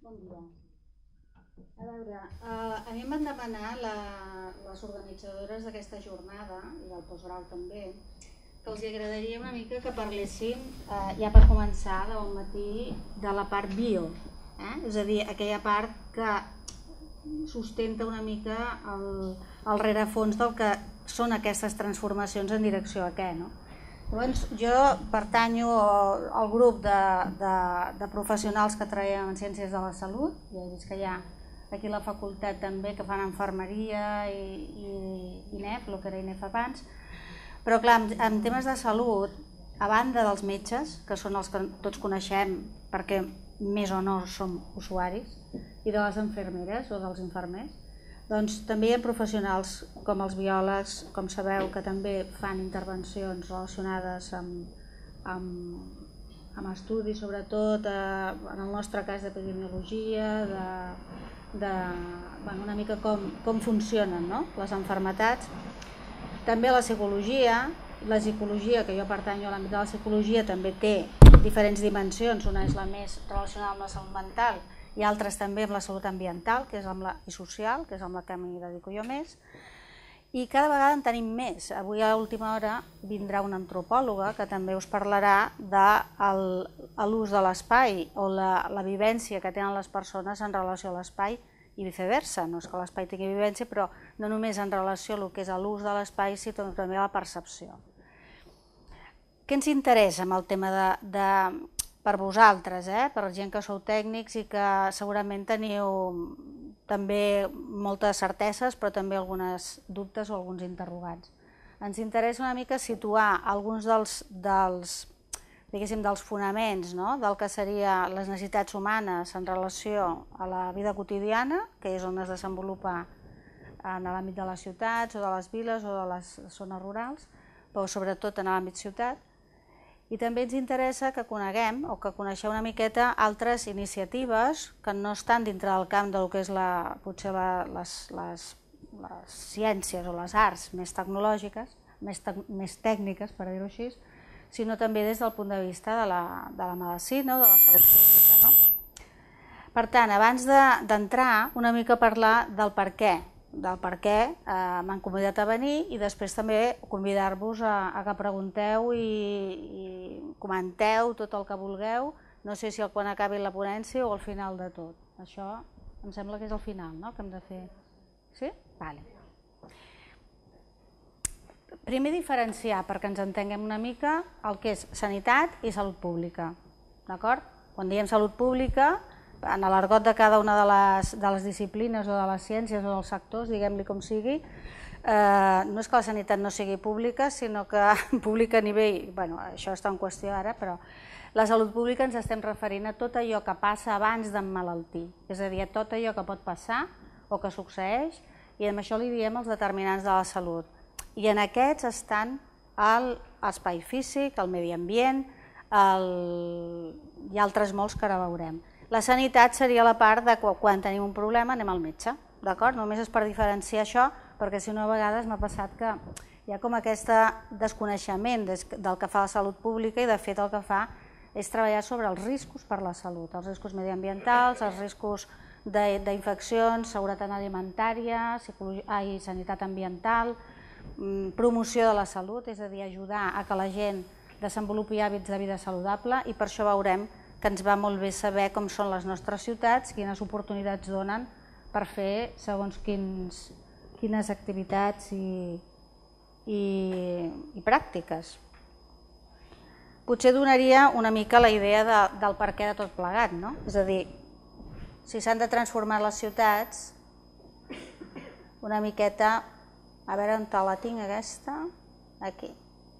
Bon dia. A veure, a mi em van demanar les organitzadores d'aquesta jornada, i del postgrau també, que els agradaria una mica que parléssim, ja per començar, de bon matí, de la part bio. És a dir, aquella part que sustenta una mica el rerefons del que són aquestes transformacions en direcció a què, no? Llavors, jo pertanyo al grup de professionals que treballem en ciències de la salut. Ja he vist que hi ha aquí a la facultat també que fan infermeria i INEF, el que era INEF abans. Però clar, en temes de salut, a banda dels metges, que són els que tots coneixem perquè més o no som usuaris, i de les infermeres o dels infermers, doncs també hi ha professionals com els biòlegs, com sabeu, que també fan intervencions relacionades amb estudis, sobretot en el nostre cas d'epidemiologia, una mica com funcionen les malalties. També la psicologia, que jo pertanyo a l'àmbit de la psicologia, també té diferents dimensions. Una és la més relacionada amb la salut mental i altres també amb la salut ambiental i social, que és amb la que m'hi dedico jo més. I cada vegada en tenim més. Avui a l'última hora vindrà una antropòloga que també us parlarà de l'ús de l'espai o la vivència que tenen les persones en relació a l'espai i viceversa. No és que l'espai tingui vivència, però no només en relació a que és l'ús de l'espai, sinó també a la percepció. Què ens interessa amb el tema per vosaltres, per gent que sou tècnics i que segurament teniu també moltes certeses, però també alguns dubtes o alguns interrogants. Ens interessa una mica situar alguns dels fonaments del que serien les necessitats humanes en relació a la vida quotidiana, que és on es desenvolupa en l'àmbit de les ciutats o de les viles o de les zones rurals, però sobretot en l'àmbit ciutat. I també ens interessa que coneguem o que coneixeu una miqueta altres iniciatives que no estan dintre del camp del que és potser les ciències o les arts més tecnològiques, més tècniques, per dir-ho així, sinó també des del punt de vista de la medicina o de la salut pública. Per tant, abans d'entrar una mica a parlar del per què m'han convidat a venir i després també convidar-vos a que pregunteu i comenteu tot el que vulgueu, no sé si quan acabi la ponència o al final de tot. Això em sembla que és al final, no?, que hem de fer. Sí? Vale. Primer diferenciar, perquè ens entenguem una mica, el que és sanitat i salut pública. D'acord? Quan diem salut pública, en l'argot de cada una de les disciplines o de les ciències o dels sectors, diguem-li com sigui, no és que la sanitat no sigui pública, sinó que pública a nivell, això està en qüestió ara, però la salut pública ens estem referint a tot allò que passa abans d'emmalaltir, és a dir, a tot allò que pot passar o que succeeix, i amb això li diem els determinants de la salut. I en aquests estan l'espai físic, el medi ambient i altres molts que ara veurem. La sanitat seria la part de quan tenim un problema anem al metge, d'acord? Només és per diferenciar això, perquè si no a vegades m'ha passat que hi ha com aquest desconeixement del que fa la salut pública i de fet el que fa és treballar sobre els riscos per la salut, els riscos mediambientals, els riscos d'infeccions, seguretat alimentària, sanitat ambiental, promoció de la salut, és a dir, ajudar a que la gent desenvolupi hàbits de vida saludable, i per això veurem que ens va molt bé saber com són les nostres ciutats, quines oportunitats donen per fer segons quines activitats i pràctiques. Potser donaria una mica la idea del per què de tot plegat, no? És a dir, si s'han de transformar les ciutats, una miqueta, a veure on la tinc aquesta, aquí.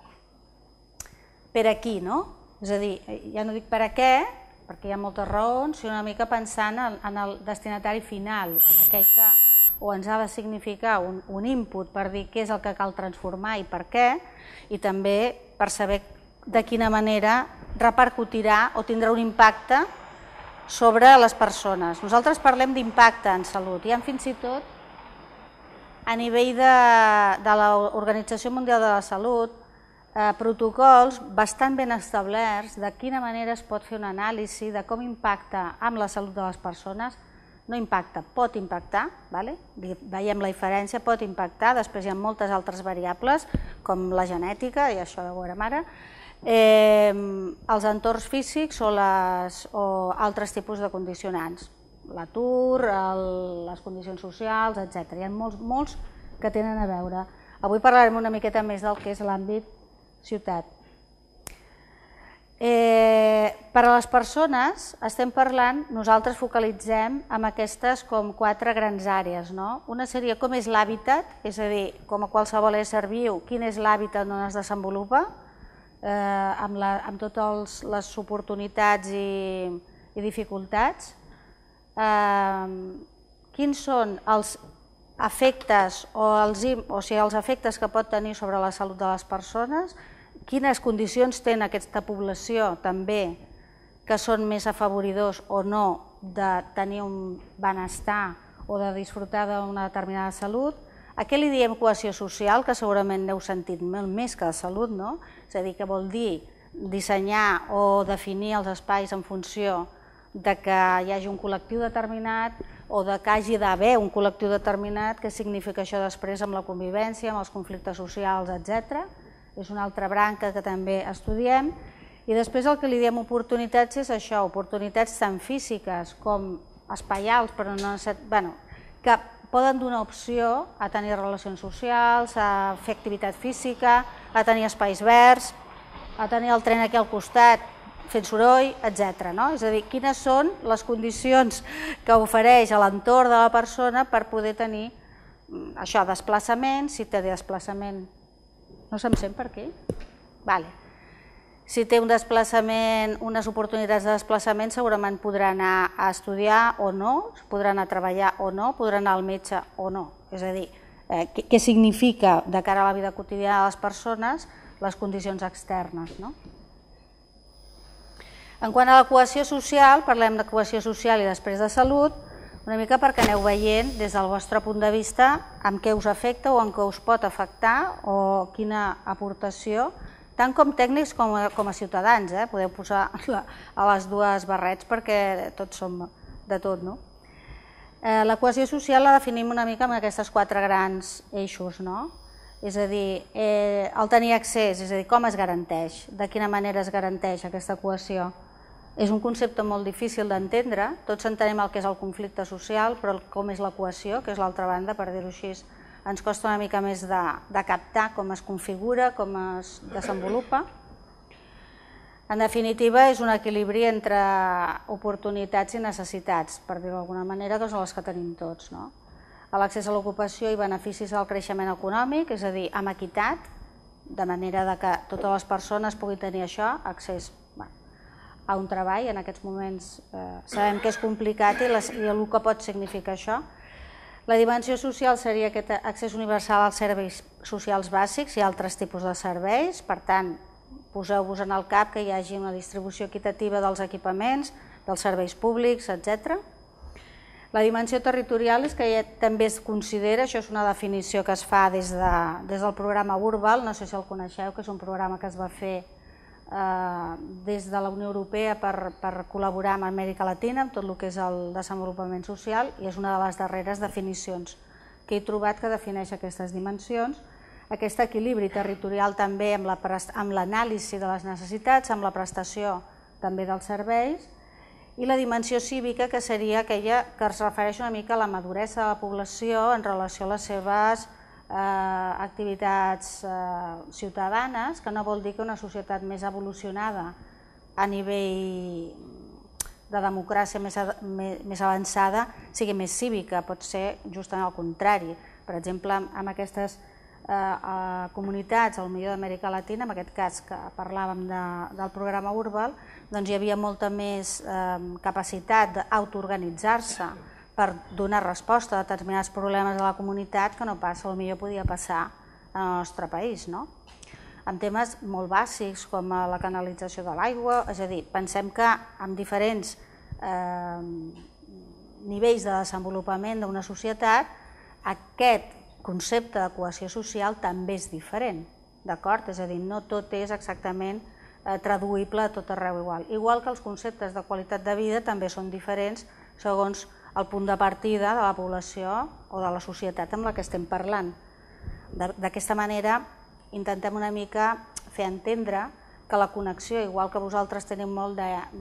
Per aquí, no? És a dir, ja no dic per a què, perquè hi ha moltes raons, sinó una mica pensant en el destinatari final, en aquell que o ens ha de significar un input per dir què és el que cal transformar i per què, i també per saber de quina manera repercutirà o tindrà un impacte sobre les persones. Nosaltres parlem d'impacte en salut, i fins i tot a nivell de l'Organització Mundial de la Salut protocols bastant ben establerts de quina manera es pot fer una anàlisi de com impacta amb la salut de les persones. No impacta, pot impactar, veiem la diferència, pot impactar, després hi ha moltes altres variables, com la genètica, i això ho veurem ara, els entorns físics o altres tipus de condicionants, l'atur, les condicions socials, etc. Hi ha molts que tenen a veure. Avui parlarem una miqueta més del que és l'àmbit ciutat. Per a les persones estem parlant, nosaltres focalitzem en aquestes com 4 grans àrees. Una seria com és l'hàbitat, és a dir, com a qualsevol ésser viu, quin és l'hàbitat on es desenvolupa, amb totes les oportunitats i dificultats. Quins són els efectes els efectes que pot tenir sobre la salut de les persones, quines condicions té aquesta població també que són més afavoridors o no de tenir un benestar o de disfrutar d'una determinada salut. A què li diem cohesió social, que segurament n'heu sentit molt més que de salut, no? És a dir, que vol dir dissenyar o definir els espais en funció de que hi hagi un col·lectiu determinat o de que hagi d'haver un col·lectiu determinat. Què significa això després amb la convivència, amb els conflictes socials, etc. És una altra branca que també estudiem. I després el que li diem oportunitats és això, oportunitats tant físiques com espaials, però no, que poden donar opció a tenir relacions socials, a fer activitat física, a tenir espais verds, a tenir el tren aquí al costat fent soroll, etc. És a dir, quines són les condicions que ofereix a l'entorn de la persona per poder tenir això, desplaçament, si té desplaçament. No se'm sent per aquí? Vale. Si té un desplaçament, unes oportunitats de desplaçament, segurament podrà anar a estudiar o no, podrà anar a treballar o no, podrà anar al metge o no. És a dir, què significa de cara a la vida quotidiana de les persones les condicions externes. En quant a la cohesió social, parlem de cohesió social i després de salut, una mica perquè aneu veient des del vostre punt de vista amb què us afecta o amb què us pot afectar o quina aportació, tant com tècnics com a ciutadans. Podeu posar a les dues barrets perquè tots som de tot. La cohesió social la definim una mica amb aquestes 4 grans eixos. És a dir, el tenir accés, és a dir, com es garanteix, de quina manera es garanteix aquesta cohesió. És un concepte molt difícil d'entendre, tots entenem el que és el conflicte social, però com és la cohesió, que és l'altra banda, per dir-ho així, ens costa una mica més de captar com es configura, com es desenvolupa. En definitiva, és un equilibri entre oportunitats i necessitats, per dir-ho d'alguna manera, que són les que tenim tots. L'accés a l'ocupació i beneficis al creixement econòmic, és a dir, amb equitat, de manera que totes les persones puguin tenir això, accés a un treball. En aquests moments sabem que és complicat i el que pot significar això. La dimensió social seria aquest accés universal als serveis socials bàsics i altres tipus de serveis. Per tant, poseu-vos en el cap que hi hagi una distribució equitativa dels equipaments, dels serveis públics, etc. La dimensió territorial és que també es considera, això és una definició que es fa des del programa Urbal, no sé si el coneixeu, que és un programa que es va fer des de la Unió Europea per col·laborar amb Amèrica Latina, amb tot el que és el desenvolupament social, i és una de les darreres definicions que he trobat que defineix aquestes dimensions. Aquest equilibri territorial també amb l'anàlisi de les necessitats, amb la prestació també dels serveis, i la dimensió cívica, que seria aquella que es refereix una mica a la maduresa de la població en relació a les seves activitats ciutadanes, que no vol dir que una societat més evolucionada a nivell de democràcia més avançada sigui més cívica, pot ser justament el contrari. Per exemple, amb aquestes comunitats, potser d'Amèrica Latina, en aquest cas que parlàvem del programa Urbal, doncs hi havia molta més capacitat d'autoorganitzar-se per donar resposta a determinats problemes de la comunitat que no passa, potser podia passar en el nostre país, amb temes molt bàsics com la canalització de l'aigua. És a dir, pensem que amb diferents nivells de desenvolupament d'una societat aquest concepte de cohesió social també és diferent. d'acord? És a dir, no tot és exactament traduïble a tot arreu igual. Igual que els conceptes de qualitat de vida també són diferents segons el punt de partida de la població o de la societat amb la que estem parlant. D'aquesta manera intentem una mica fer entendre que la connexió, igual que vosaltres teniu molt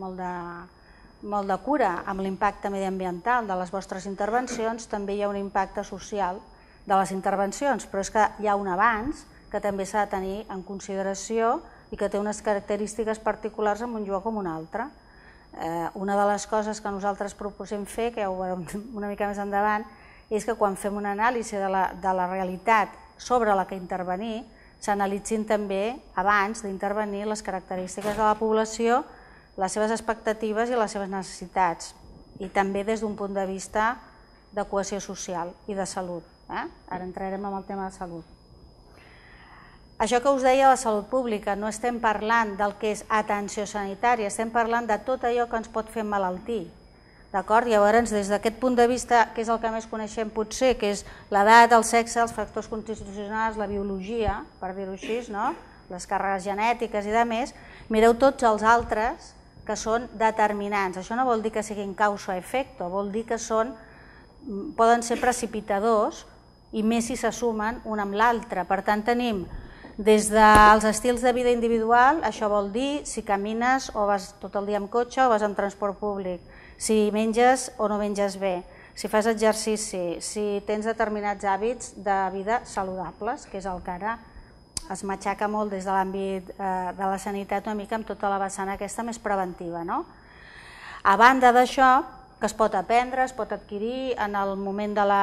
de cura amb l'impacte mediambiental de les vostres intervencions, també hi ha un impacte social de les intervencions, però és que hi ha un abans que també s'ha de tenir en consideració i que té unes característiques particulars en un lloc com un altre. Una de les coses que nosaltres proposem fer, que ja ho veurem una mica més endavant, és que quan fem una anàlisi de la realitat sobre la que intervenir, s'analitzin també, abans d'intervenir, les característiques de la població, les seves expectatives i les seves necessitats, i també des d'un punt de vista de cohesió social i de salut. Ara entrarem en el tema de salut. Això que us deia de la salut pública, no estem parlant del que és atenció sanitària, estem parlant de tot allò que ens pot fer malaltir. D'acord? Llavors, des d'aquest punt de vista, que és el que més coneixem potser, que és l'edat, el sexe, els factors constitucionals, la biologia, per dir-ho així, les càrregues genètiques i demés, mireu tots els altres que són determinants. Això no vol dir que siguin causa-efecte, vol dir que poden ser precipitadors i més si se sumen un amb l'altre. Per tant, tenim des dels estils de vida individual, això vol dir si camines o vas tot el dia amb cotxe o vas amb transport públic, si menges o no menges bé, si fas exercici, si tens determinats hàbits de vida saludables, que és el que ara es matxaca molt des de l'àmbit de la sanitat una mica amb tota la vessant aquesta més preventiva. A banda d'això, que es pot aprendre, es pot adquirir en el moment de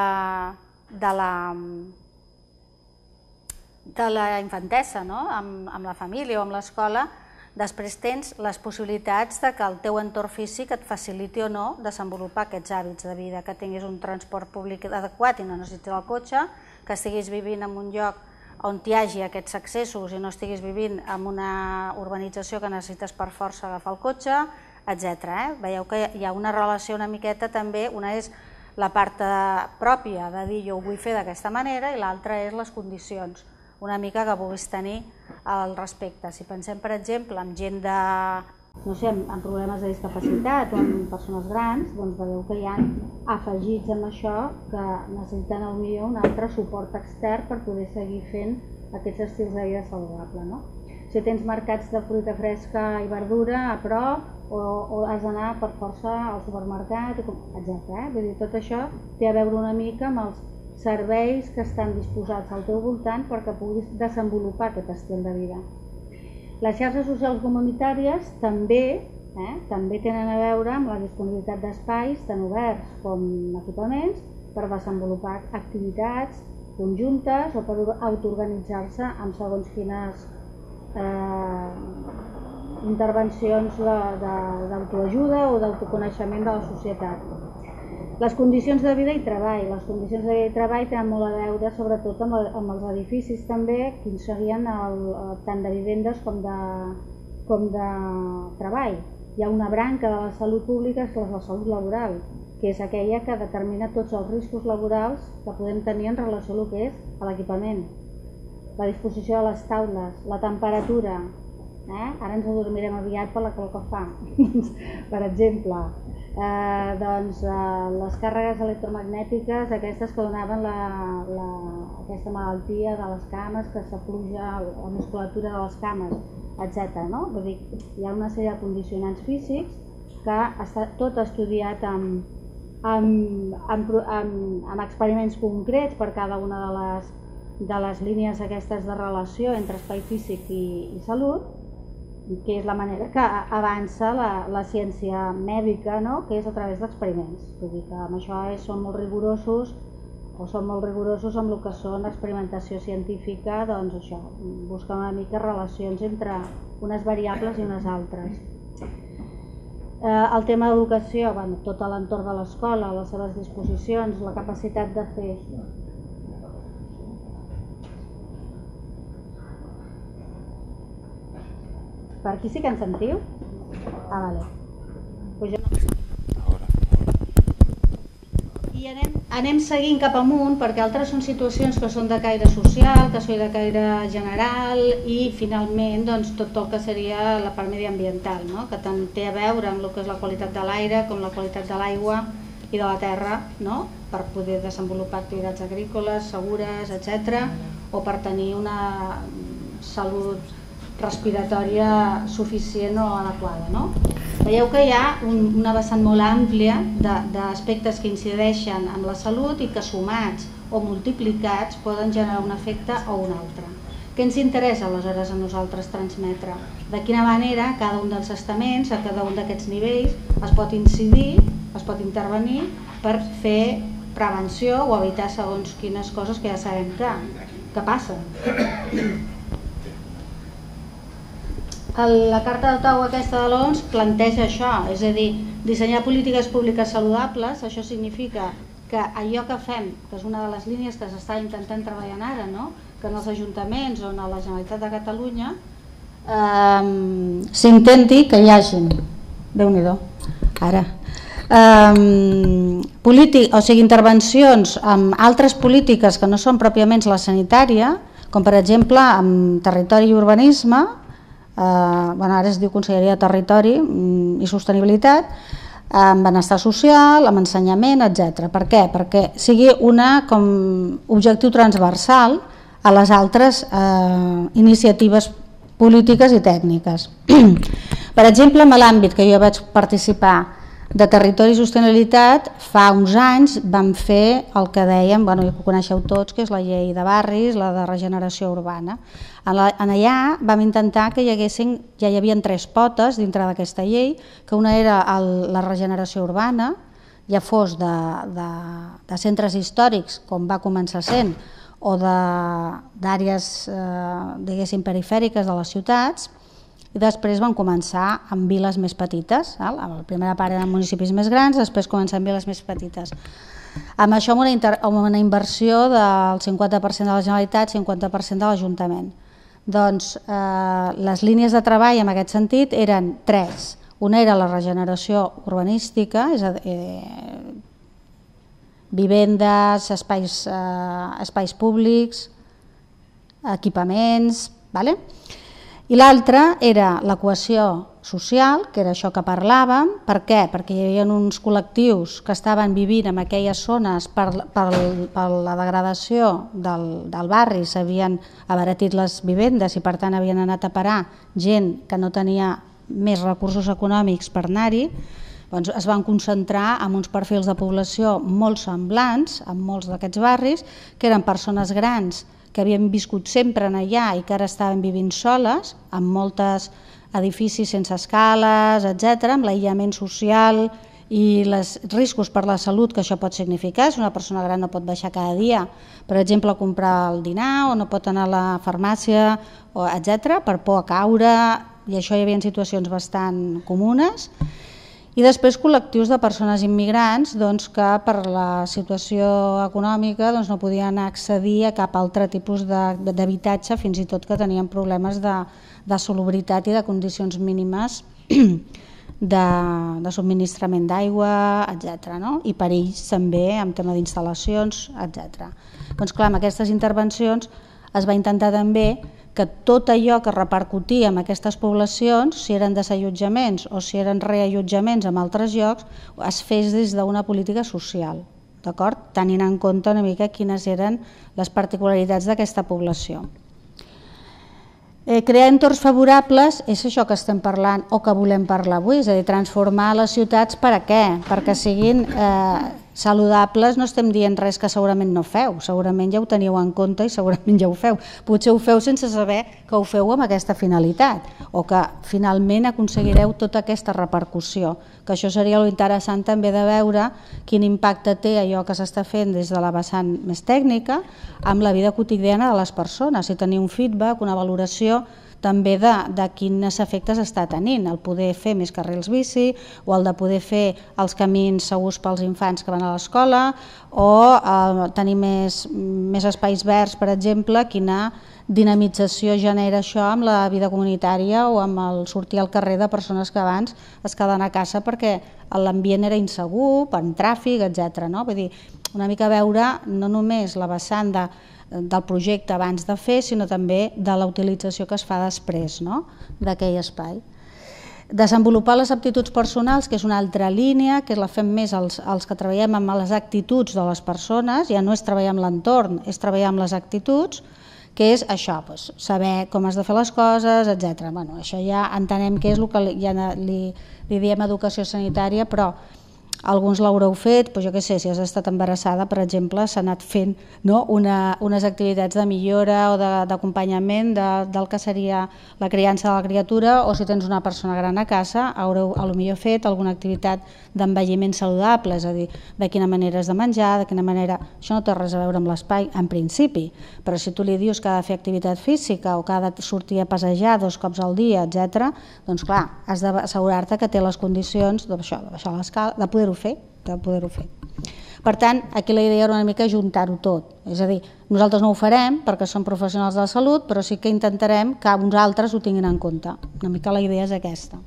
la infantesa, amb la família o amb l'escola, després tens les possibilitats que el teu entorn físic et faciliti o no desenvolupar aquests hàbits de vida, que tinguis un transport públic adequat i no necessitis el cotxe, que estiguis vivint en un lloc on hi hagi aquests accessos i no estiguis vivint en una urbanització que necessites per força agafar el cotxe, etc. Veieu que hi ha una relació una miqueta també, una és la part pròpia de dir jo ho vull fer d'aquesta manera i l'altra és les condicions una mica que puguis tenir al respecte. Si pensem, per exemple, en gent amb problemes de discapacitat o en persones grans, doncs veieu que hi ha afegits amb això que necessiten potser un altre suport extern per poder seguir fent aquests estils de vida saludable. Si tens mercats de fruita fresca i verdura a prop o has d'anar per força al supermercat, etc. Vull dir, tot això té a veure una mica amb els serveis que estan disposats al teu voltant perquè puguis desenvolupar aquest estil de vida. Les xarxes socials comunitàries també tenen a veure amb la disponibilitat d'espais tant oberts com equipaments per desenvolupar activitats conjuntes o per autoorganitzar-se amb segons quines intervencions d'autoajuda o d'autoconeixement de la societat. Les condicions de vida i treball. Les condicions de vida i treball tenen molt a veure sobretot amb els edificis també, quins serien tant de vivendes com de treball. Hi ha una branca de la salut pública que és la salut laboral, que és aquella que determina tots els riscos laborals que podem tenir en relació a el que és l'equipament, la disposició de les taules, la temperatura. Ara ens adormirem aviat per la calor que fa, per exemple. Les càrregues electromagnètiques, aquestes que donaven aquesta malaltia de les cames, que s'afluja la musculatura de les cames, etc. Vull dir, hi ha una sèrie de condicionants físics que està tot estudiat amb experiments concrets per cada una de les línies aquestes de relació entre espai físic i salut, que és la manera que avança la ciència mèdica, que és a través d'experiments. Vull dir que amb això són molt rigorosos amb el que són l'experimentació científica, doncs això, buscar una mica relacions entre unes variables i unes altres. El tema d'educació, tot l'entorn de l'escola, les seves disposicions, la capacitat de fer... Per aquí sí que ens sentiu? Vale. Pues jo no... I anem seguint cap amunt, perquè altres són situacions que són de caire social, que són de caire general i finalment doncs, tot el que seria la part mediambiental, no? Que tant té a veure amb el que és la qualitat de l'aire com la qualitat de l'aigua i de la terra, no? Per poder desenvolupar activitats agrícoles, segures, etc. O per tenir una salut respiratòria suficient o adequada, no? Veieu que hi ha una vessant molt àmplia d'aspectes que incideixen en la salut i que sumats o multiplicats poden generar un efecte o un altre. Què ens interessa aleshores a nosaltres transmetre? De quina manera cada un dels estaments, a cada un d'aquests nivells, es pot incidir, es pot intervenir per fer prevenció o evitar segons quines coses que ja sabem que passen. La Carta d'Ottawa aquesta de l'OMS planteja això, és a dir, dissenyar polítiques públiques saludables. Això significa que allò que fem, que és una de les línies que s'està intentant treballar ara, no? Que en els ajuntaments o en la Generalitat de Catalunya s'intenti que hi hagin, Déu-n'hi-do, ara, intervencions amb altres polítiques que no són pròpiament la sanitària, com per exemple amb territori i urbanisme, ara es diu Conselleria de Territori i Sostenibilitat, amb benestar social, amb ensenyament, etc. Per què? Perquè sigui com objectiu transversal a les altres iniciatives polítiques i tècniques. Per exemple, en l'àmbit que jo vaig participar de Territori i Sostenibilitat, fa uns anys vam fer el que dèiem, ja ho coneixeu tots, que és la llei de barris, la de regeneració urbana. Allà vam intentar que ja hi havia 3 potes dintre d'aquesta llei, que una era la regeneració urbana, ja fos de centres històrics, com va començar sent, o d'àrees, diguéssim, perifèriques de les ciutats, i després van començar amb viles més petites. La primera part eren municipis més grans, després començar amb viles més petites. Amb això amb una inversió del 50% de la Generalitat, 50% de l'Ajuntament. Doncs les línies de treball en aquest sentit eren 3. Una era la regeneració urbanística, és a dir, vivendes, espais públics, equipaments, i l'altra era la cohesió social, que era això que parlàvem. Per què? Perquè hi havia uns col·lectius que estaven vivint en aquelles zones per la degradació del barri, s'havien abaratit les vivendes i per tant havien anat a parar gent que no tenia més recursos econòmics per anar-hi. Doncs es van concentrar en uns perfils de població molt semblants en molts d'aquests barris, que eren persones grans que havien viscut sempre allà i que ara estaven vivint soles, amb molts edificis sense escales, etc., amb l'aïllament social i els riscos per la salut que això pot significar. Si una persona gran no pot baixar cada dia, per exemple, a comprar el dinar, o no pot anar a la farmàcia, etc., per por a caure, i això hi havia situacions bastant comunes. I després col·lectius de persones immigrants que per la situació econòmica no podien accedir a cap altre tipus d'habitatge, fins i tot que tenien problemes de salubritat i de condicions mínimes de subministrament d'aigua, etc. I perills també en tema d'instal·lacions, etc. Doncs clar, amb aquestes intervencions es va intentar també que tot allò que repercutia en aquestes poblacions, si eren desallotjaments o si eren reallotjaments en altres llocs, es fes des d'una política social, d'acord? Tenint en compte una mica quines eren les particularitats d'aquesta població. Crear entorns favorables és això que estem parlant o que volem parlar avui, és a dir, transformar les ciutats per a què? Perquè siguin saludables. No estem dient res que segurament no feu, segurament ja ho teniu en compte i segurament ja ho feu. Potser ho feu sense saber que ho feu amb aquesta finalitat o que finalment aconseguireu tota aquesta repercussió, que això seria interessant també de veure quin impacte té allò que s'està fent des de la vessant més tècnica amb la vida quotidiana de les persones, si tenir un feedback, una valoració també de quins efectes està tenint, el poder fer més carrils bici o el de poder fer els camins segurs pels infants que van a l'escola o tenir més espais verds, per exemple, quina dinamització genera això amb la vida comunitària o amb el sortir al carrer de persones que abans es quedaven a casa perquè l'ambient era insegur, per tràfic, etc. Vull dir, una mica veure no només la vessant del projecte abans de fer, sinó també de la utilització que es fa després d'aquell espai. Desenvolupar les aptituds personals, que és una altra línia, que la fem més els que treballem amb les actituds de les persones, ja no és treballar amb l'entorn, és treballar amb les actituds, que és això, saber com has de fer les coses, etc. Això ja entenem que és el que ja li diem educació sanitària, però alguns l'haureu fet, jo què sé, si has estat embarassada, per exemple, s'ha anat fent unes activitats de millora o d'acompanyament del que seria la criança de la criatura, o si tens una persona gran a casa, haureu potser fet alguna activitat d'envelliment saludable, és a dir, de quina manera has de menjar, de quina manera... Això no té res a veure amb l'espai, en principi, però si tu li dius que ha de fer activitat física o que ha de sortir a passejar 2 cops al dia, etc., doncs clar, has d'assegurar-te que té les condicions de baixar l'escala, de poder-ho fer. Per tant, aquí la idea era una mica juntar-ho tot, és a dir, nosaltres no ho farem perquè som professionals de la salut, però sí que intentarem que uns altres ho tinguin en compte. Una mica la idea és aquesta.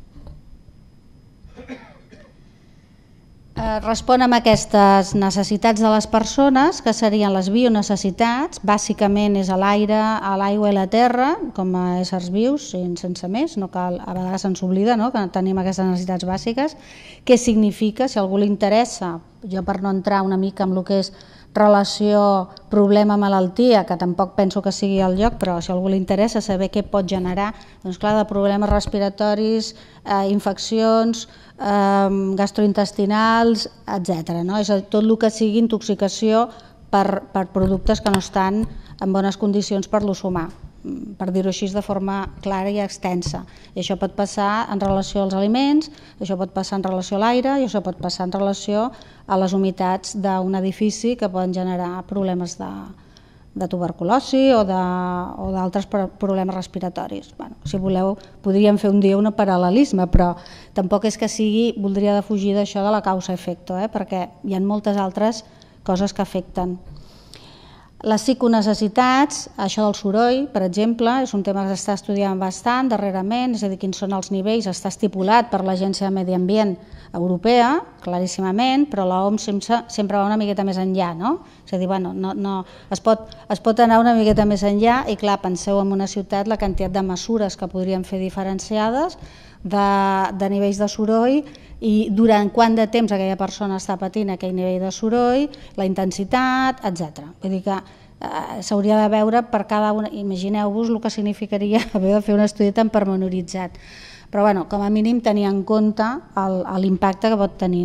Respon amb aquestes necessitats de les persones, que serien les bionecessitats, bàsicament és l'aigua i la terra, com a éssers vius, sense més, no cal, a vegades se'ns oblida que tenim aquestes necessitats bàsiques. Què significa, si a algú li interessa, jo per no entrar una mica en el que és relació problema-malaltia, que tampoc penso que sigui el lloc, però si a algú li interessa saber què pot generar, doncs clar, de problemes respiratoris, infeccions, gastrointestinals, etc. És tot el que sigui intoxicació per productes que no estan en bones condicions per l'ús humà, per dir-ho així de forma clara i extensa. I això pot passar en relació als aliments, això pot passar en relació a l'aire i això pot passar en relació a les humitats d'un edifici que poden generar problemes de tuberculosi o d'altres problemes respiratoris. Si voleu, podríem fer un dia un paral·lelisme, però tampoc és que sigui, voldria defugir d'això de la causa-efecto, perquè hi ha moltes altres coses que afecten. Les psiconecessitats, això del soroll, per exemple, és un tema que s'està estudiant bastant darrerament, és a dir, quins són els nivells, està estipulat per l'Agència de Medi Ambient Europea, claríssimament, però l'OMS sempre va una miqueta més enllà, no? És a dir, es pot anar una miqueta més enllà i, clar, penseu en una ciutat la quantitat de mesures que podríem fer diferenciades de nivells de soroll i durant quant de temps aquella persona està patint aquell nivell de soroll, la intensitat, etc. Vull dir que s'hauria de veure per cada una, imagineu-vos el que significaria haver de fer un estudi tan pormenoritzat. Però com a mínim tenir en compte l'impacte que pot tenir.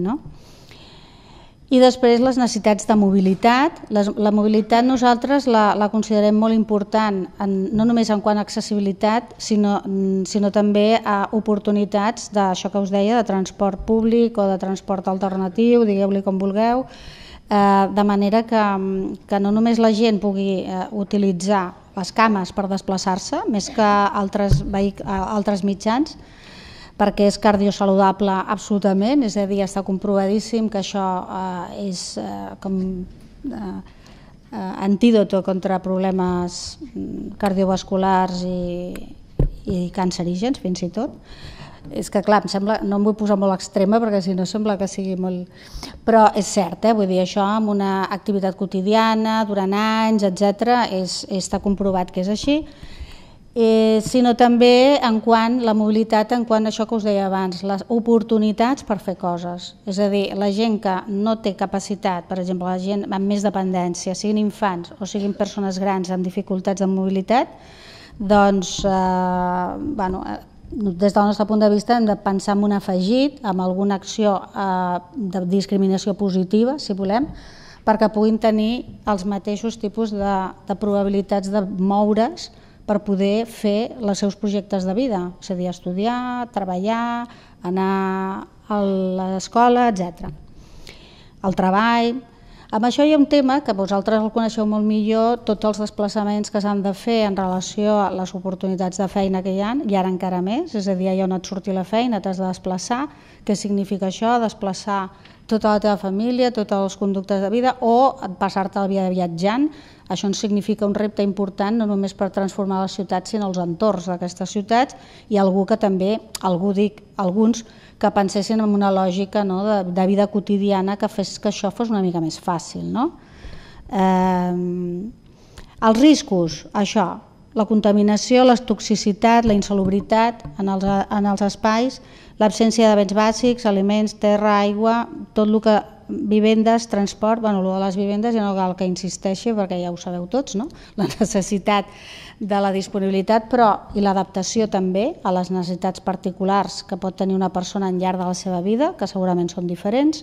I després les necessitats de mobilitat. La mobilitat nosaltres la considerem molt important, no només en quant a accessibilitat, sinó també a oportunitats d'això que us deia, de transport públic o de transport alternatiu, digueu-li com vulgueu, de manera que no només la gent pugui utilitzar les cames per desplaçar-se, més que altres mitjans, perquè és cardiosaludable absolutament, és a dir, està comprovadíssim que això és com antídoto contra problemes cardiovasculars i cancerígens, fins i tot. És que clar, em sembla, no em vull posar molt extrema perquè si no sembla que sigui molt... Però és cert, vull dir, això amb una activitat quotidiana, durant anys, etc., està comprovat que és així, sinó també en quant la mobilitat, en quant a això que us deia abans, les oportunitats per fer coses. És a dir, la gent que no té capacitat, per exemple, la gent amb més dependència, siguin infants o siguin persones grans amb dificultats de mobilitat, doncs, des del nostre punt de vista hem de pensar en un afegit, en alguna acció de discriminació positiva, si volem, perquè puguin tenir els mateixos tipus de probabilitats de moure's per poder fer els seus projectes de vida, és a dir, estudiar, treballar, anar a l'escola, etc. El treball, Amb això hi ha un tema que vosaltres el coneixeu molt millor, tots els desplaçaments que s'han de fer en relació a les oportunitats de feina que hi ha, i ara encara més, és a dir, allà on et surti la feina t'has de desplaçar. Què significa això? Desplaçar tota la teva família, tots els conductes de vida, o passar-te la vida viatjant. Això ens significa un repte important no només per transformar les ciutats, sinó els entorns d'aquestes ciutats, i algú que també, alguns que pensessin en una lògica de vida quotidiana que fes que això fos una mica més fàcil. Els riscos, això, la contaminació, la toxicitat, la insalubritat en els espais, l'absència de béns bàsics, aliments, terra, aigua, tot el que vivendes, transport, el de les vivendes ja no cal que insisteixi perquè ja ho sabeu tots, la necessitat de la disponibilitat, però i l'adaptació també a les necessitats particulars que pot tenir una persona al llarg de la seva vida, que segurament són diferents,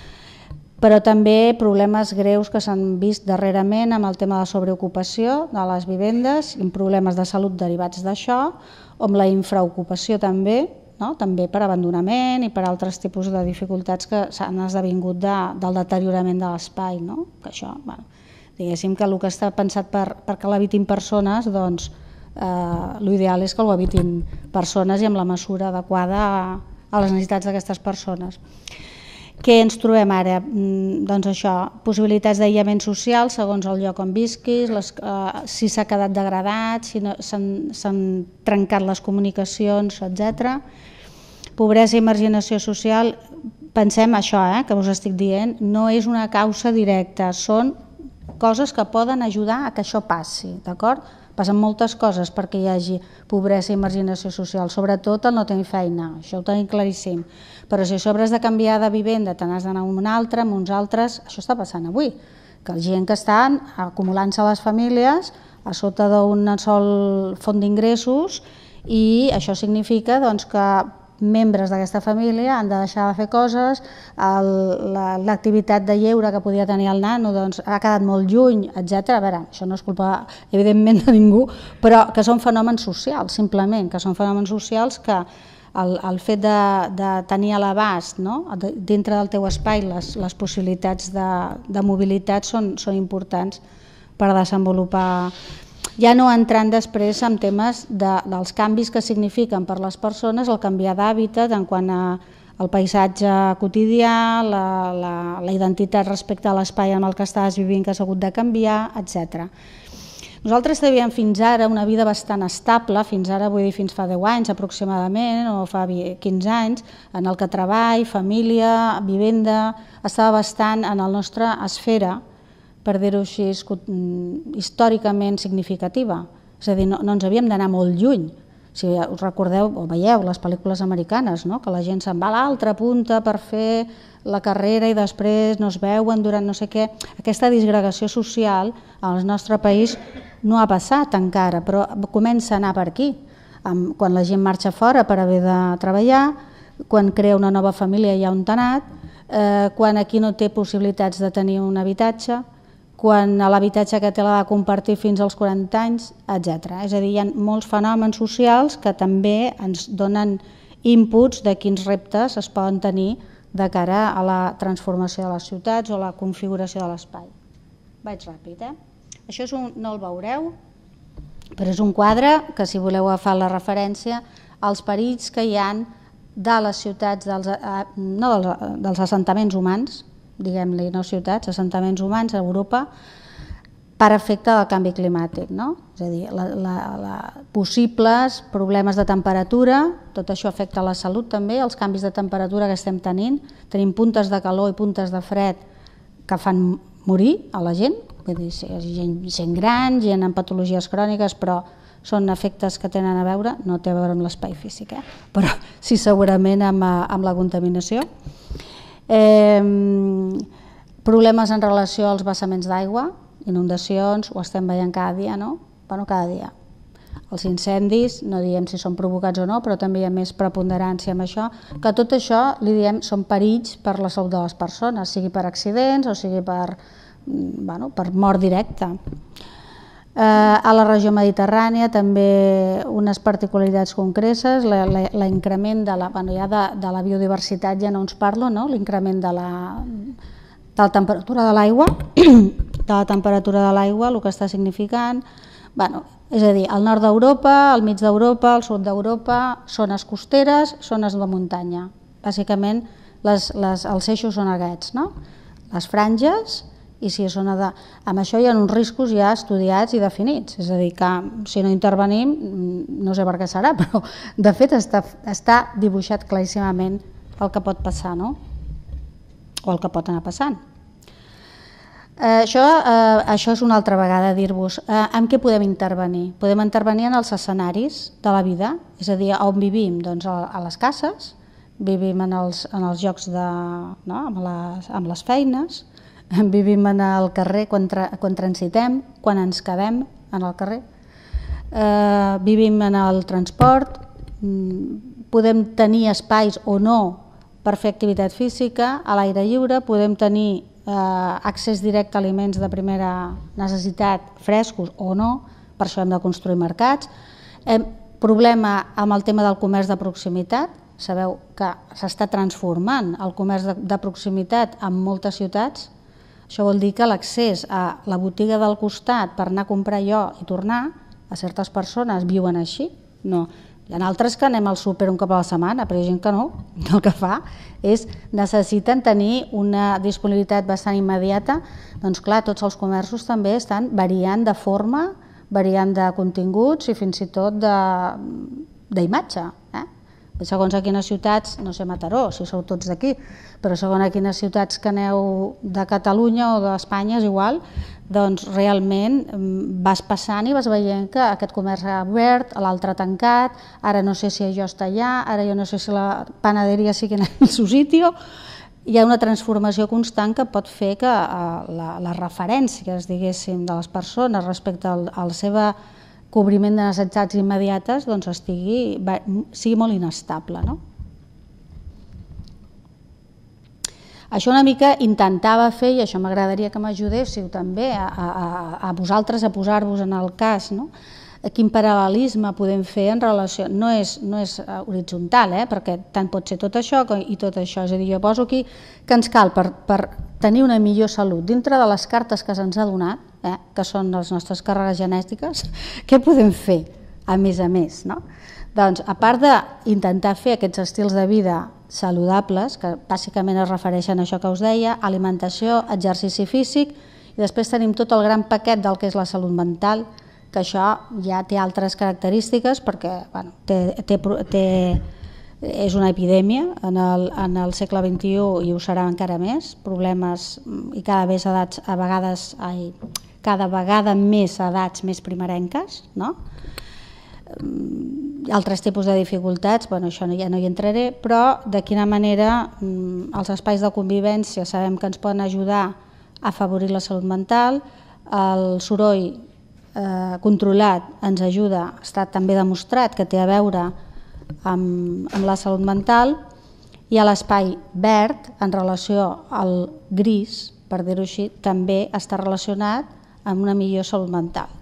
però també problemes greus que s'han vist darrerament amb el tema de la sobreocupació de les vivendes, i problemes de salut derivats d'això, o amb la infraocupació també per abandonament i per altres tipus de dificultats que s'han esdevingut del deteriorament de l'espai. Que això, diguéssim que el que està pensat perquè l'habitin persones, doncs l'ideal és que ho habitin persones i amb la mesura adequada a les necessitats d'aquestes persones. Què ens trobem ara? Doncs això, possibilitats d'aïllament social segons el lloc on visquis, si s'ha quedat degradat, si s'han trencat les comunicacions, etc. Pobresa i marginació social, pensem això que us estic dient, no és una causa directa, són coses que poden ajudar a que això passi, d'acord? Passen moltes coses perquè hi hagi pobresa i marginació social, sobretot el no tenir feina, això ho tenim claríssim. Però si a sobre has de canviar de vivenda, te n'has d'anar a un altre, amb uns altres, això està passant avui, que la gent que estan acumulant-se a les famílies a sota d'un sol font d'ingressos, i això significa que membres d'aquesta família han de deixar de fer coses, l'activitat de lleure que podia tenir el nano ha quedat molt lluny, etc. A veure, això no és culpa evidentment de ningú, però que són fenòmens socials, simplement, que són fenòmens socials que el fet de tenir a l'abast dintre del teu espai les possibilitats de mobilitat són importants per desenvolupar. Ja no entrant després en temes dels canvis que signifiquen per les persones el canviar d'hàbitat en quant al paisatge quotidià, la identitat respecte a l'espai en el que estaves vivint que has hagut de canviar, etc. Nosaltres teníem fins ara una vida bastant estable, fins ara vull dir fins fa 10 anys aproximadament o fa 15 anys, en el que treball, família, vivenda, estava bastant en la nostra esfera, per dir-ho així, històricament significativa. És a dir, no ens havíem d'anar molt lluny. Si us recordeu o veieu les pel·lícules americanes, que la gent se'n va a l'altra punta per fer la carrera i després no es veuen durant no sé què. Aquesta disgregació social al nostre país no ha passat encara, però comença a anar per aquí. Quan la gent marxa fora per haver de treballar, quan crea una nova família ja on t'ha anat, quan aquí no té possibilitats de tenir un habitatge, quan l'habitatge que té l'ha de compartir fins als 40 anys, etc. És a dir, hi ha molts fenòmens socials que també ens donen inputs de quins reptes es poden tenir de cara a la transformació de les ciutats o la configuració de l'espai. Vaig ràpid, Això no el veureu, però és un quadre que, si voleu agafar la referència, als perills que hi ha de les ciutats, dels assentaments humans, diguem-li, no ciutats, assentaments humans a Europa, per efecte del canvi climàtic. És a dir, possibles problemes de temperatura, tot això afecta la salut també, els canvis de temperatura que estem tenint, tenim puntes de calor i puntes de fred que fan morir a la gent, vull dir, gent gran, gent amb patologies cròniques, però són efectes que tenen a veure, no té a veure amb l'espai físic, però sí segurament amb la contaminació. Problemes en relació als vessaments d'aigua, inundacions, ho estem veient cada dia, no? Bueno, cada dia. Els incendis, no diem si són provocats o no, però també hi ha més preponderància amb això, que tot això, li diem, són perills per la salut de les persones, sigui per accidents o sigui per mort directa. A la regió mediterrània també unes particularitats concretes, l'increment de la biodiversitat, ja no ens parlo, l'increment de de la temperatura de l'aigua, el que està significant, és a dir, al nord d'Europa, al mig d'Europa, al sud d'Europa, zones costeres, zones de muntanya. Bàsicament, els eixos són aquests, no? Les franges, i si és zona de... Amb això hi ha uns riscos ja estudiats i definits, és a dir, que si no intervenim, no sé per què serà, però de fet està dibuixat claríssimament el que pot passar, no? O el que pot anar passant. Això és una altra vegada dir-vos en què podem intervenir. Podem intervenir en els escenaris de la vida, és a dir, on vivim, doncs a les cases, vivim en els llocs amb les feines, vivim en el carrer quan transitem, quan ens quedem en el carrer, vivim en el transport, podem tenir espais o no per fer activitat física, a l'aire lliure, podem tenir accés directe a aliments de primera necessitat frescos o no, per això hem de construir mercats. Problema amb el tema del comerç de proximitat, sabeu que s'està transformant el comerç de proximitat en moltes ciutats. Això vol dir que l'accés a la botiga del costat per anar a comprar allò i tornar, a certes persones viuen així. No. Hi ha altres que anem al súper un cop a la setmana, però hi ha gent que no. El que fa és necessiten tenir una disponibilitat bastant immediata. Doncs clar, tots els comerços també estan variant de forma, variant de continguts i fins i tot d'imatge. Segons a quines ciutats, no sé Mataró, si sou tots d'aquí, però segons a quines ciutats que aneu de Catalunya o d'Espanya és igual, doncs realment vas passant i vas veient que aquest comerç ha obert, l'altre tancat, ara no sé si allò està allà, ara jo no sé si la panaderia sigui en el seu sitio. Hi ha una transformació constant que pot fer que les referències, diguéssim, de les persones respecte al seu cobriment de necessitats immediates sigui molt inestable. Això una mica intentava fer, i això m'agradaria que m'ajudéssiu també a vosaltres a posar-vos en el cas, quin paral·lelisme podem fer en relació... No és horitzontal, perquè tant pot ser tot això i tot això. És a dir, jo poso aquí que ens cal per tenir una millor salut dintre de les cartes que se'ns ha donat, que són les nostres càrregues genètiques, què podem fer a més? Doncs a part d'intentar fer aquests estils de vida saludables, que bàsicament es refereixen a això que us deia, alimentació, exercici físic, i després tenim tot el gran paquet del que és la salut mental, que això ja té altres característiques perquè és una epidèmia en el segle XXI i ho serà encara més, problemes i cada vegada més edats més primerenques, altres tipus de dificultats, això ja no hi entraré, però de quina manera els espais de convivència sabem que ens poden ajudar a afavorir la salut mental, el soroll controlat ens ajuda, està també demostrat que té a veure amb la salut mental, i l'espai verd en relació al gris, per dir-ho així, també està relacionat amb una millor salut mental.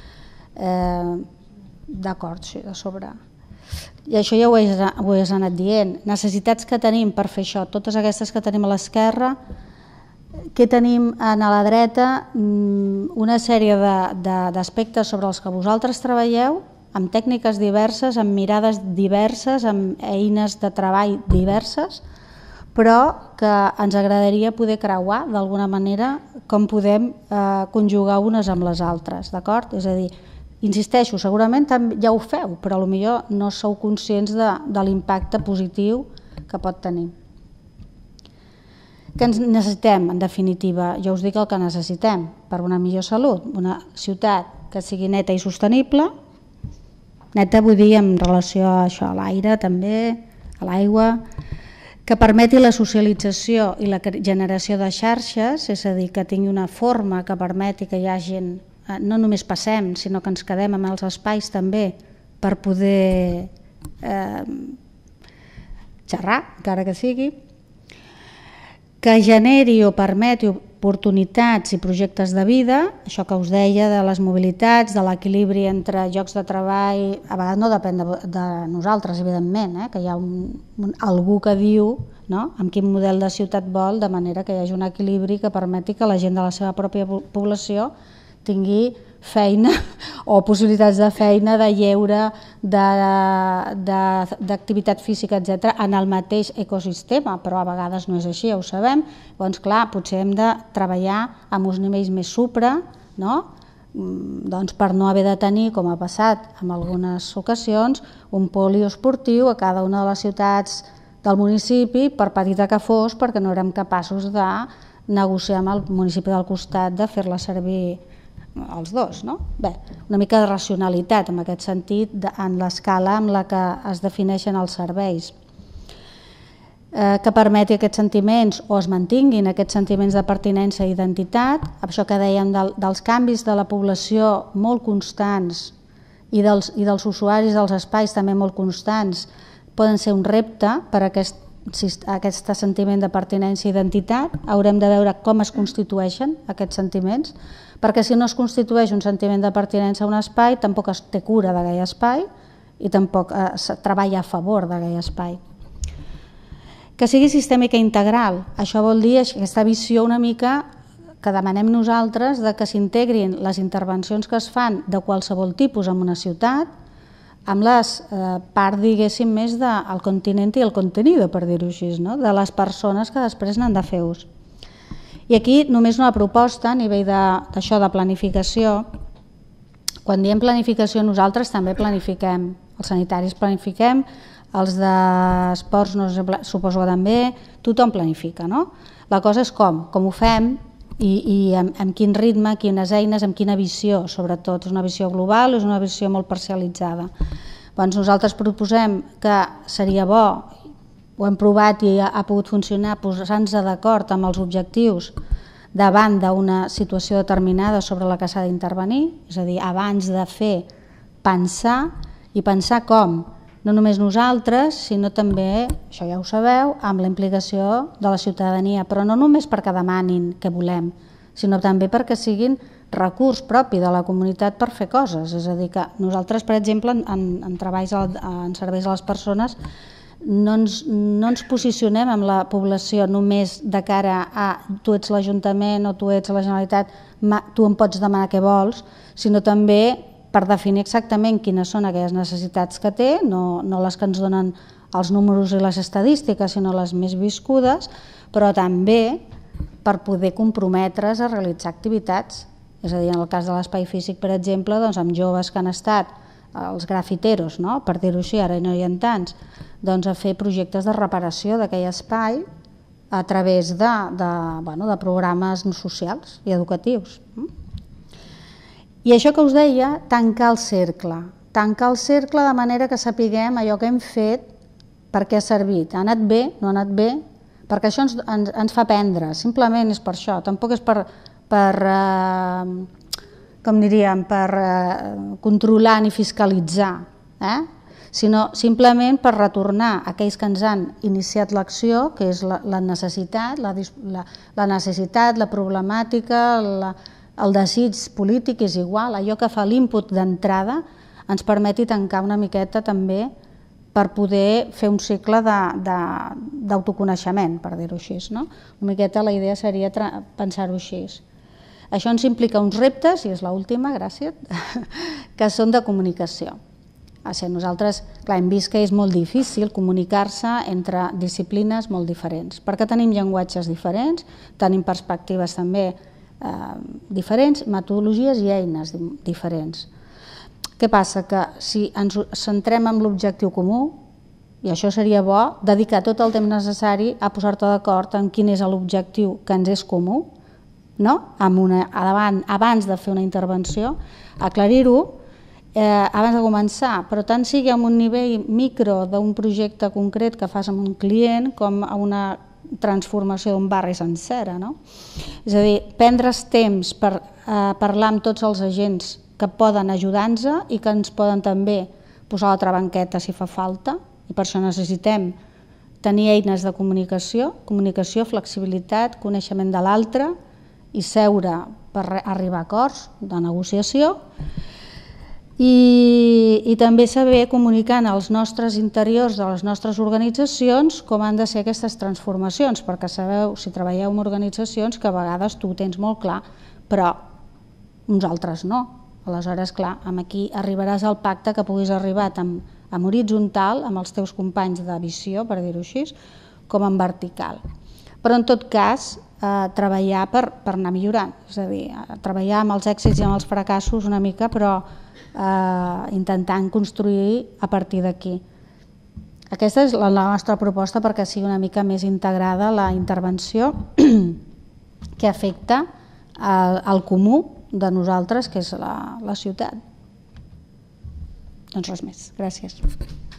D'acord, sí, de sobre. I això ja ho he anat dient. Necessitats que tenim per fer això, totes aquestes que tenim a l'esquerra, que tenim a la dreta una sèrie d'aspectes sobre els que vosaltres treballeu, amb tècniques diverses, amb mirades diverses, amb eines de treball diverses, però que ens agradaria poder creuar d'alguna manera com podem conjugar unes amb les altres, d'acord? És a dir, insisteixo, segurament ja ho feu, però potser no sou conscients de l'impacte positiu que pot tenir. Què necessitem, en definitiva? Jo us dic el que necessitem per una millor salut. Una ciutat que sigui neta i sostenible, neta vull dir en relació a això, a l'aire també, a l'aigua, que permeti la socialització i la generació de xarxes, és a dir, que tingui una forma que permeti que hi hagi, no només passem, sinó que ens quedem amb els espais també per poder xerrar, encara que sigui, que generi o permeti oportunitats i projectes de vida, això que us deia de les mobilitats, de l'equilibri entre llocs de treball, a vegades no depèn de nosaltres, evidentment, que hi ha algú que diu amb quin model de ciutat vol, de manera que hi hagi un equilibri que permeti que la gent de la seva pròpia població tingui feina o possibilitats de feina, de lleure, d'activitat física, etc., en el mateix ecosistema, però a vegades no és així, ja ho sabem. Doncs clar, potser hem de treballar amb uns nivells més supra, doncs per no haver de tenir, com ha passat en algunes ocasions, un poliesportiu a cada una de les ciutats del municipi, per petita que fos, perquè no érem capaços de negociar amb el municipi del costat de fer-la servir els dos. Bé, una mica de racionalitat en aquest sentit en l'escala amb la que es defineixen els serveis, que permeti aquests sentiments o es mantinguin aquests sentiments de pertinença i identitat, això que dèiem dels canvis de la població molt constants i dels usuaris dels espais també molt constants, poden ser un repte per a aquest sentiment de pertinença i identitat. Haurem de veure com es constitueixen aquests sentiments, perquè si no es constitueix un sentiment de pertinença a un espai, tampoc es té cura d'aquell espai i tampoc es treballa a favor d'aquell espai. Que sigui sistèmica i integral, això vol dir aquesta visió una mica que demanem nosaltres de que s'integrin les intervencions que es fan de qualsevol tipus en una ciutat amb les part, diguéssim, més del continent i el contenido, per dir-ho així, de les persones que després n'han de fer ús. I aquí només una proposta a nivell d'això de planificació. Quan diem planificació nosaltres també planifiquem, els sanitaris planifiquem, els d'esports suposo que també, tothom planifica. La cosa és com ho fem i amb quin ritme, quines eines, amb quina visió, sobretot. És una visió global o és una visió molt parcialitzada? Doncs nosaltres proposem que seria bo, ho hem provat i ha pogut funcionar, posar-nos d'acord amb els objectius davant d'una situació determinada sobre la que s'ha d'intervenir, és a dir, abans de fer, pensar, i pensar com? No només nosaltres, sinó també, això ja ho sabeu, amb la implicació de la ciutadania, però no només perquè demanin què volem, sinó també perquè siguin recurs propi de la comunitat per fer coses. És a dir, que nosaltres, per exemple, en treballs en serveis a les persones, no ens posicionem amb la població només de cara a tu ets l'Ajuntament o tu ets la Generalitat, tu em pots demanar què vols, sinó també per definir exactament quines són aquelles necessitats que té, no les que ens donen els números i les estadístiques, sinó les més viscudes, però també per poder comprometre's a realitzar activitats. És a dir, en el cas de l'espai físic, per exemple, amb joves que han estat els grafiteros, per dir-ho així, ara no hi ha tants, a fer projectes de reparació d'aquell espai a través de programes socials i educatius. I això que us deia, tancar el cercle de manera que sapiguem allò que hem fet, per què ha servit, ha anat bé, no ha anat bé, perquè això ens fa aprendre, simplement és per això, tampoc és per com diríem, per controlar ni fiscalitzar, sinó simplement per retornar a aquells que ens han iniciat l'acció, que és la necessitat, la problemàtica, el desig polític, és igual, allò que fa l'input d'entrada ens permeti tancar una miqueta també per poder fer un cicle d'autoconeixement, per dir-ho així. Una miqueta la idea seria pensar-ho així. Això ens implica uns reptes, i és l'última, gràcies, que són de comunicació. Nosaltres hem vist que és molt difícil comunicar-se entre disciplines molt diferents, perquè tenim llenguatges diferents, tenim perspectives també diferents, metodologies i eines diferents. Què passa? Que si ens centrem en l'objectiu comú, i això seria bo, dedicar tot el temps necessari a posar-te d'acord en quin és l'objectiu que ens és comú, abans de fer una intervenció, aclarir-ho abans de començar, però tant sigui en un nivell micro d'un projecte concret que fas amb un client com a una transformació d'un barri sencera. És a dir, prendre's temps per parlar amb tots els agents que poden ajudar-nos i que ens poden també posar a l'altra banqueta si fa falta, i per això necessitem tenir eines de comunicació, flexibilitat, coneixement de l'altre, i seure per arribar a acords de negociació i també saber comunicar als nostres interiors de les nostres organitzacions com han de ser aquestes transformacions, perquè sabeu, si treballeu en organitzacions, que a vegades tu ho tens molt clar, però uns altres no. Aleshores, clar, aquí arribaràs al pacte que puguis arribar tant en horitzontal, amb els teus companys de visió, per dir-ho així, com en vertical. Però en tot cas, treballar per anar millorant, és a dir, treballar amb els èxits i amb els fracassos una mica, però intentant construir a partir d'aquí. Aquesta és la nostra proposta perquè sigui una mica més integrada la intervenció que afecta al comú de nosaltres, que és la ciutat. Doncs res més. Gràcies.